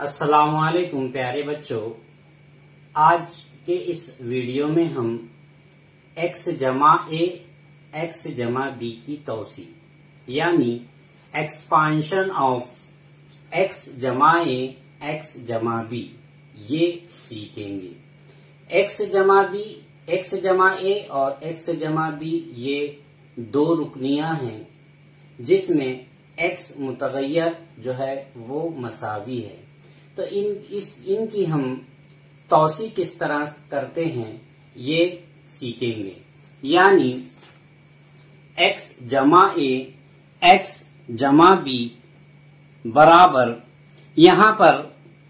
अस्सलामुअलैकुम प्यारे बच्चों, आज के इस वीडियो में हम x जमा a x जमा b की तौसी यानी एक्सपांशन ऑफ x जमा a x जमा b ये सीखेंगे। x जमा b, x जमा a और x जमा b ये दो रुकनियां हैं जिसमें x मुतगय्यर जो है वो मसावी है। तो इनकी हम तौसी किस तरह करते हैं ये सीखेंगे। यानी x जमा a x जमा b बराबर, यहाँ पर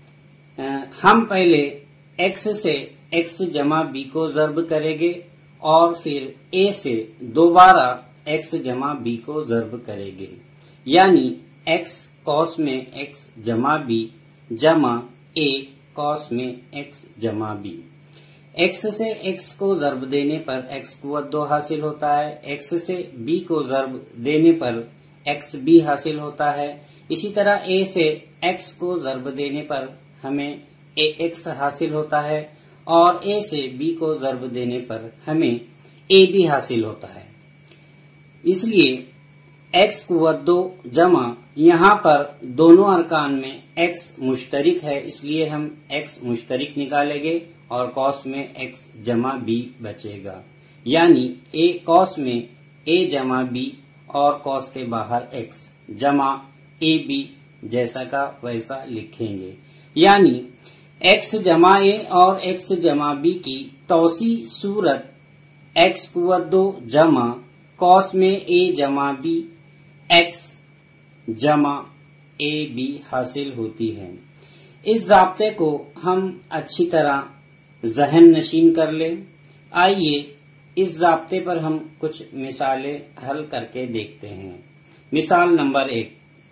हम पहले x से x जमा b को ज़र्ब करेंगे और फिर a से दोबारा x जमा b को ज़र्ब करेंगे। यानी x कॉस में x जमा b जमा a कॉस में x जमा b। x से x को ज़र्ब देने पर x कुव्वत 2 हासिल होता है, x से b को ज़र्ब देने पर x b हासिल होता है। इसी तरह a से x को ज़र्ब देने पर हमें ax हासिल होता है और a से b को ज़र्ब देने पर हमें ab हासिल होता है। इसलिए x कुव्वत 2 जमा, यहाँ पर दोनों अरकान में x मुश्तरिक है इसलिए हम x मुश्तरिक निकालेंगे और कॉस में x जमा b बचेगा। यानी a कॉस में a जमा b और कॉस के बाहर x जमा a b जैसा का वैसा लिखेंगे। यानी x जमा a और x जमा b की तौसी सूरत x कुव्वत 2 जमा कॉस में a जमा b x जमा a b हासिल होती है। इस ज़ाब्ते को हम अच्छी तरह ज़हन नशीन कर ले। आइए इस ज़ाब्ते पर हम कुछ मिसालें हल करके देखते हैं। मिसाल नंबर 1,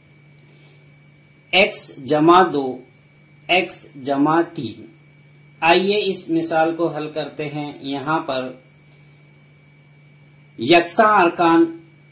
x जमा 2 x जमा 3। आइए इस मिसाल को हल करते हैं। यहाँ पर यकसा अरकान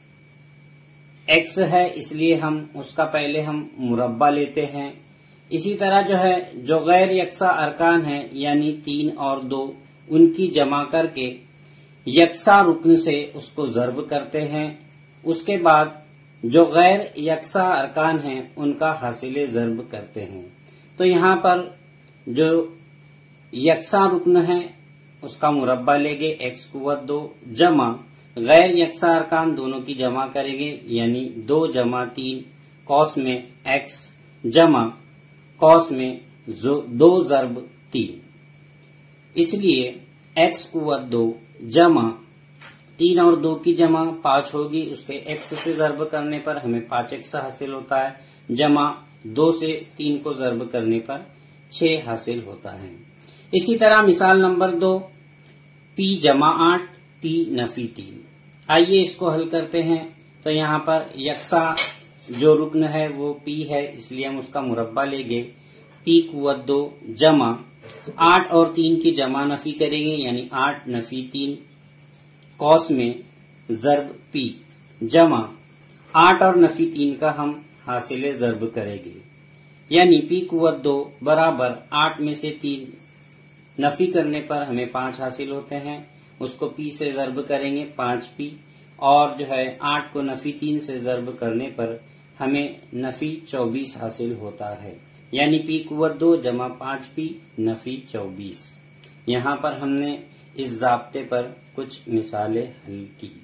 x है इसलिए हम उसका पहले हम मुरब्बा लेते हैं। इसी तरह जो गैर यकसा अरकान है यानी 3 और 2 उनकी जमा करके यकसा रुकन से उसको ज़र्ब करते हैं। उसके बाद जो गैर यकसा अरकान हैं उनका हासिल ज़र्ब करते हैं। तो यहाँ पर जो यकसा रुकन है उसका मुरब्बा लेंगे x कुव्वत 2 जमा गैर यकसा अरकान दोनों की जमा करेंगे यानी 2 जमा 3 कॉस में x जमा कॉस में 2 ज़र्ब 3। इसलिए x कुव्वत 2 जमा 3 और 2 की जमा 5 होगी। उसके x से ज़र्ब करने पर हमें 5x हासिल होता है जमा 2 से 3 को ज़र्ब करने पर 6 हासिल होता है। इसी तरह मिसाल नंबर 2, p जमा 8 p नफी 3। आइए इसको हल करते हैं। तो यहाँ पर यकसा जो रुकन है वो p है इसलिए हम उसका मुरब्बा लेंगे। p कुव्वत 2 जमा 8 और 3 की जमा नफी करेंगे यानी 8 नफी 3 कॉस में ज़र्ब p जमा 8 और नफी 3 का हम हासिल ज़र्ब करेंगे। यानी p कुव्वत 2 बराबर 8 में से 3 नफी करने पर हमें 5 हासिल होते हैं। उसको p से ज़र्ब करेंगे 5p और 8 को नफी 3 से ज़र्ब करने पर हमें नफी 24 हासिल होता है। यानी p कुव्वत 2 जमा 5p नफी 24। यहाँ पर हमने इस ज़ाब्ते पर कुछ मिसालें हल की।